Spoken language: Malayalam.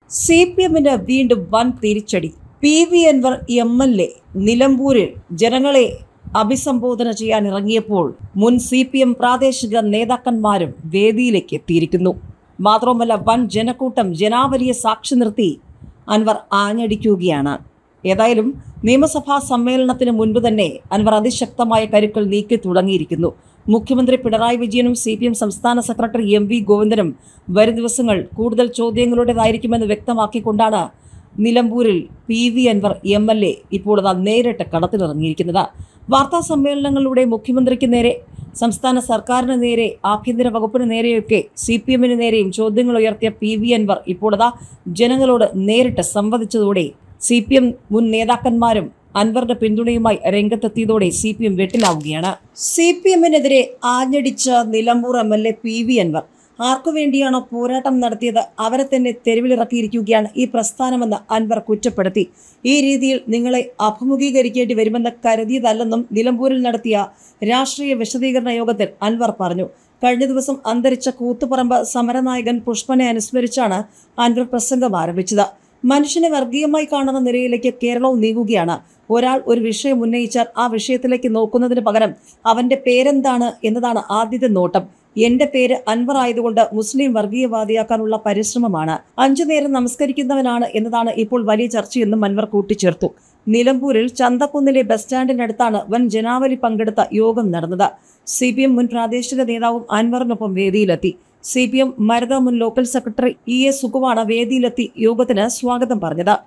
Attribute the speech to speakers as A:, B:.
A: CPMന് വീണ്ടും വൻ തിരിച്ചടി. PV അൻവർ MLA നിലമ്പൂരിൽ ജനങ്ങളെ അഭിസംബോധന ചെയ്യാൻ ഇറങ്ങിയപ്പോൾ മുൻ CPM പ്രാദേശിക നേതാക്കന്മാരും വേദിയിലേക്ക് എത്തിയിരിക്കുന്നു. മാത്രമല്ല, വൻ ജനക്കൂട്ടം ജനാവലിയെ സാക്ഷി നിർത്തി അൻവർ ആഞ്ഞടിക്കുകയാണ്. ഏതായാലും നിയമസഭാ സമ്മേളനത്തിന് മുൻപ് തന്നെ അൻവർ അതിശക്തമായ കരുക്കൾ നീക്കി തുടങ്ങിയിരിക്കുന്നു. മുഖ്യമന്ത്രി പിണറായി വിജയനും CPM സംസ്ഥാന സെക്രട്ടറി MV ഗോവിന്ദനും വരും ദിവസങ്ങൾ കൂടുതൽ ചോദ്യങ്ങളുടേതായിരിക്കുമെന്ന് വ്യക്തമാക്കിക്കൊണ്ടാണ് നിലമ്പൂരിൽ PV അൻവർ MLA ഇപ്പോൾ നേരിട്ട് കളത്തിലിറങ്ങിയിരിക്കുന്നത്. വാർത്താ സമ്മേളനങ്ങളിലൂടെ മുഖ്യമന്ത്രിക്ക് നേരെ, സംസ്ഥാന സർക്കാരിന് നേരെ, ആഭ്യന്തര വകുപ്പിന് നേരെയൊക്കെ CPMന് നേരെയും ചോദ്യങ്ങൾ ഉയർത്തിയ PV അൻവർ ഇപ്പോൾ ജനങ്ങളോട് നേരിട്ട് സംവദിച്ചതോടെ CPM മുൻ നേതാക്കന്മാരും അൻവറിന്റെ പിന്തുണയുമായി രംഗത്തെത്തിയതോടെ CPM വെട്ടിലാവുകയാണ്. CPMനെതിരെ ആഞ്ഞടിച്ച Nilambur MLA PV Anwar ആർക്കു വേണ്ടിയാണോ പോരാട്ടം നടത്തിയത് അവരെ തന്നെ തെരുവിലിറക്കിയിരിക്കുകയാണ് ഈ പ്രസ്ഥാനമെന്ന് അൻവർ കുറ്റപ്പെടുത്തി. ഈ രീതിയിൽ നിങ്ങളെ അഭിമുഖീകരിക്കേണ്ടി വരുമെന്ന് കരുതിയതല്ലെന്നും നിലമ്പൂരിൽ നടത്തിയ രാഷ്ട്രീയ വിശദീകരണ യോഗത്തിൽ അൻവർ പറഞ്ഞു. കഴിഞ്ഞ ദിവസം അന്തരിച്ച കൂത്തുപറമ്പ് സമരനായകൻ പുഷ്പനെ അനുസ്മരിച്ചാണ് അൻവർ പ്രസംഗം ആരംഭിച്ചത്. മനുഷ്യനെ വർഗീയമായി കാണുന്ന നിലയിലേക്ക് കേരളവും നീങ്ങുകയാണ്. ഒരാൾ ഒരു വിഷയം ഉന്നയിച്ചാൽ ആ വിഷയത്തിലേക്ക് നോക്കുന്നതിന് പകരം അവന്റെ പേരെന്താണ് എന്നതാണ് ആദ്യത്തെ നോട്ടം. എന്റെ പേര് അൻവർ ആയതുകൊണ്ട് മുസ്ലിം വർഗീയവാദിയാക്കാനുള്ള പരിശ്രമമാണ്. 5 നേരം നമസ്കരിക്കുന്നവനാണ് എന്നതാണ് ഇപ്പോൾ വലിയ ചർച്ചയെന്നും അൻവർ കൂട്ടിച്ചേർത്തു. നിലമ്പൂരിൽ ചന്തക്കുന്നിലെ ബസ് സ്റ്റാൻഡിനടുത്താണ് വൻ ജനാവലി പങ്കെടുത്ത യോഗം നടന്നത്. CPM മുൻ പ്രാദേശിക നേതാവും അൻവറിനൊപ്പം വേദിയിലെത്തി. CPM മരത മുൻ ലോക്കൽ സെക്രട്ടറി EA സുകുവാണ് വേദിയിലെത്തി യോഗത്തിന് സ്വാഗതം പറഞ്ഞത്.